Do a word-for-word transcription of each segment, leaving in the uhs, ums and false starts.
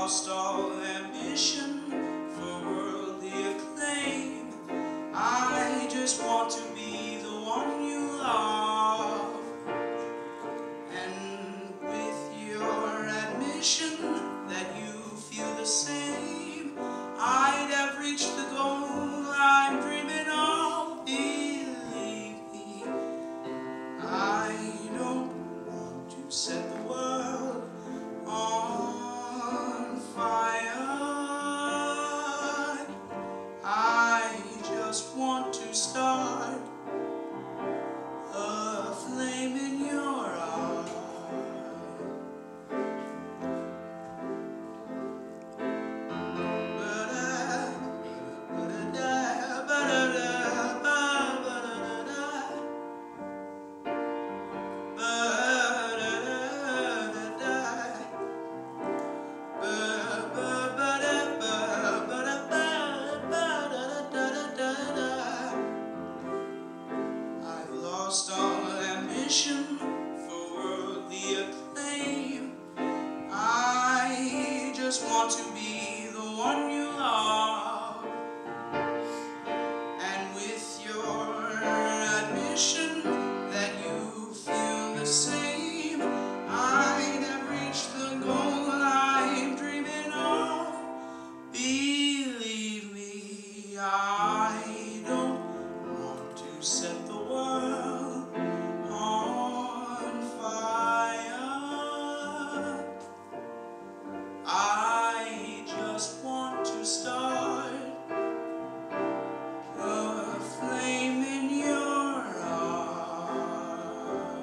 lost all ambition for worldly acclaim. I just want to be the one you love. And with your admission that you feel the same, I'd have reached the goal I'm dreaming of. Believe me, I don't want to set the world on fire. I just want to start a flame in your eye. Lost all ambition for worldly acclaim. I just want to be the one you love. And with your admission that you feel the same, I'd have reached the goal I'm dreaming of. Believe me, I don't want to set the world on fire. I just want to start a flame in your heart.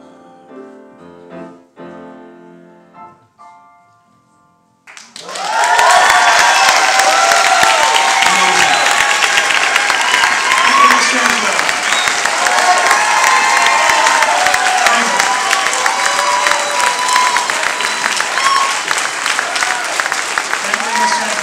Thank you, Mister